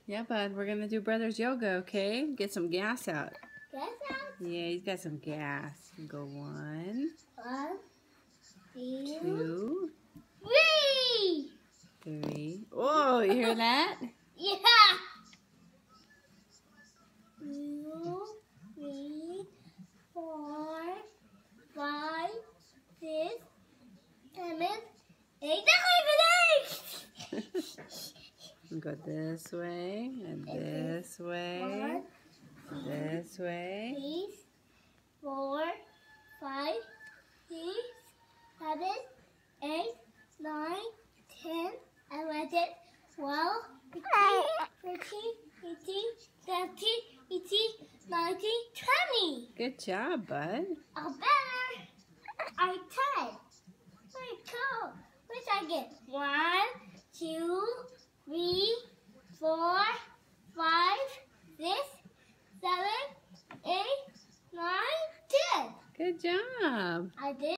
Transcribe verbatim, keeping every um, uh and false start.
Yeah, bud. We're going to do brothers yoga, okay? Get some gas out. Gas out? Yeah, he's got some gas. Go one. One, two, Two. three! Three. Oh, you hear that? Yeah! Two, three, four, five, six, seven, eight. Go this way and this way. One, This way. three, four, five, six, seven, eight, nine, ten, eleven, twelve, thirteen, fourteen, fifteen, sixteen, seventeen, nineteen, twenty. Good job, bud. I better. I ten. Wait, go. What did I get? One, two, three, four, five, six, seven, eight, nine, ten. Good job. I did.